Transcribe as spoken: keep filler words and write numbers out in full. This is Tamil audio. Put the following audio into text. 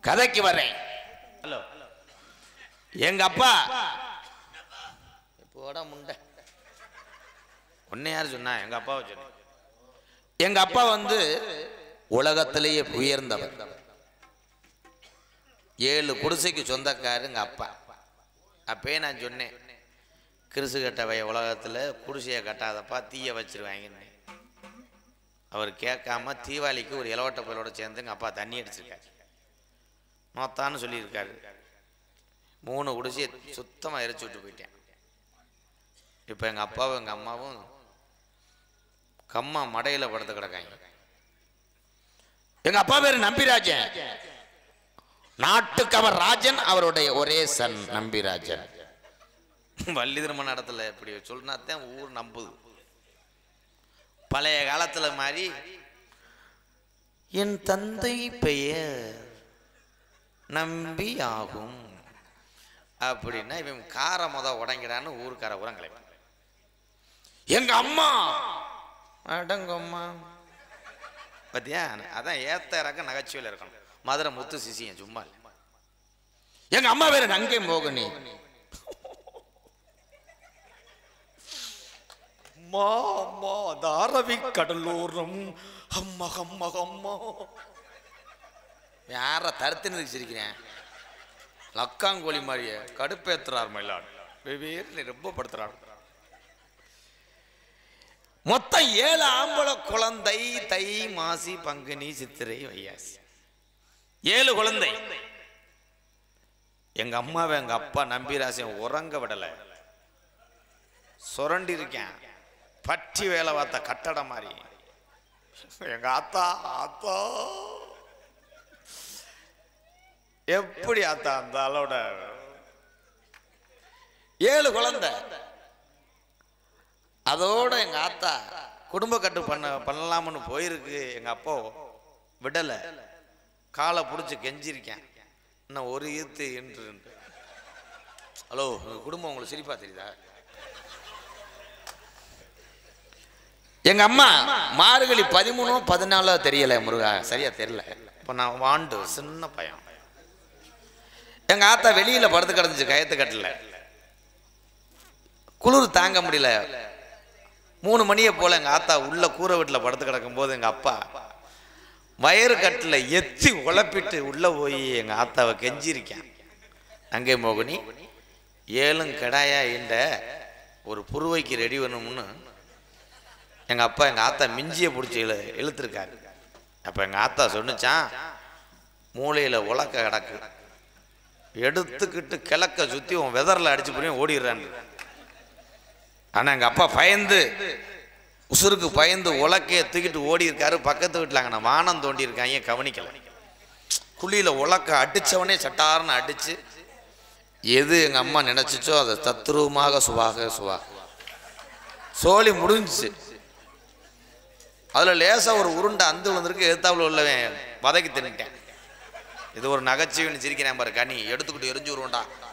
கதைக்கு வரேன். ஹலோ, எங்க அப்பா போட முண்டை ஒன்னே யாரு சொன்னா? எங்க அப்பாவை சொன்ன. எங்க அப்பா வந்து உலகத்திலேயே உயர்ந்தவர். ஏழு குடிசைக்கு சொந்தக்காரு எங்க அப்பா. அப்பயே நான் சொன்னேன், கிறிசு கட்டவைய உலகத்தில் குடிசையை கட்டாதப்பா, தீய வச்சிருவாங்கன்னு. அவர் கேட்காம தீபாவளிக்கு ஒரு இலவட்ட பயிலோட சேர்ந்து எங்கள் அப்பா தண்ணி அடிச்சிருக்காரு. நோத்தான்னு சொல்லியிருக்காரு. மூணு குடிசையை சுத்தமாக எரிச்சு விட்டு போயிட்டேன். இப்போ எங்கள் அப்பாவும் எங்கள் அம்மாவும் கம்மா மடையில் படுத்து கிடக்காங்க. எங்கள் அப்பா பேர் நம்பிராஜன். நாட்டுக்கு அவர் ராஜன். அவருடைய ஒரே சன் நம்பிராஜன். வள்ளி திருமண இடத்துல இப்படி சொன்னாத்தான் ஊர் நம்புது. பழைய காலத்துல மாதிரி என் தந்தை பெயர் நம்பி ஆகும் அப்படின்னா இவன் கார முத உடங்கிறான்னு ஊருக்கார ஊரம் கிளம்பி. எங்க அம்மா அடங்கம்மா பத்தியா, அதான் ஏத்த இறக்க நகைச்சுவையில் இருக்கணும். மதுரை முத்து சிசியன் சும்மா. எங்க அம்மா வேற நங்கை மோகினி. மாமா தாரவி கடலோரம் அம்மா அம்மா அம்மா. யார தருத்தினதுக்கு சிரிக்கிறேன்? லக்காங்கோழி மாதிரியே கடுப்பேத்துறார் மயிலாடு. வெவ்வேறு ரொம்ப படுத்துறாரு. மொத்தம் ஏழு ஆம்பளை குழந்தை. தை மாசி பங்குனி சித்திரை வையாசி ஏழு குழந்தை. எங்க அம்மாவை எங்க அப்பா நம்பிராசன் உறங்க விடல. சுரண்டி இருக்கேன் பட்டி வேலை பார்த்த கட்டட மாதிரி. எங்க ஆத்தா ஆத்தா எப்படி ஆத்தா அந்த அளவோட ஏழு குழந்தை. அதோட எங்க ஆத்தா குடும்ப கட்டு பண்ண பண்ணலாம்னு போயிருக்கு. எங்க அப்பா விடல. காலை பிடிச்சி கெஞ்சிருக்கேன். இன்னும் ஒரு ஈத்து என்று. ஹலோ, உங்க குடும்பம் உங்களுக்கு சிரிப்பா தெரியுதா? எங்க அம்மா மார்கழி பதிமூணோ பதினாலோ தெரியல முருகா, சரியா தெரியல. இப்ப நான் வாண்டு சின்ன பையன். எங்க ஆத்தா வெளியில படுத்து கிடந்துச்சு கயத்து கட்டல. குளிர் தாங்க முடியல. மூணு மணியை போல எங்க ஆத்தா உள்ள கூரை வீட்டுல படுத்து கிடக்கும் போது எங்க அப்பா வயறு கட்டுல எத்தி உழப்பிட்டு உள்ள போய் எங்க ஆத்தாவை கெஞ்சிருக்கேன். நங்கை மோகினி ஏழும் கடாயா இந்த ஒரு புருவைக்கு ரெடி பண்ணணும்னு எங்க அப்பா எங்க ஆத்தா மிஞ்சியை பிடிச்சி இழு இழுத்துருக்காரு. அப்ப எங்க ஆத்தா சொன்னிச்சான், மூளையில உலக்க கிடக்கு, எடுத்துக்கிட்டு கிழக்க சுத்தி உன் வெதர்ல அடிச்சு போய் ஓடிடுறான். ஆனா எங்க அப்பா பயந்து, உசுருக்கு பயந்து உலக்கைய தூக்கிட்டு ஓடி இருக்காரு. பக்கத்து வீட்டுல நான் வானம் தோண்டி இருக்காங்க, கவனிக்கல. குழியில உலக்க அடிச்சவனே சட்டார்னு அடிச்சு எது எங்க அம்மா நினைச்சிச்சோ அதை தத்ரூபமாக சுவாக சுவா சோழி முடிஞ்சிச்சு. அதுல லேசா ஒரு உருண்டை அந்து விழுந்திருக்கு. எதிர்த்தாப்புல உள்ளவன் வதக்கி தின்னுட்டேன். இது ஒரு நகைச்சுவைன்னு சிரிக்கிறேன் பாரு. கனி எடுத்துக்கிட்டு எரிஞ்சு வருவோண்டா.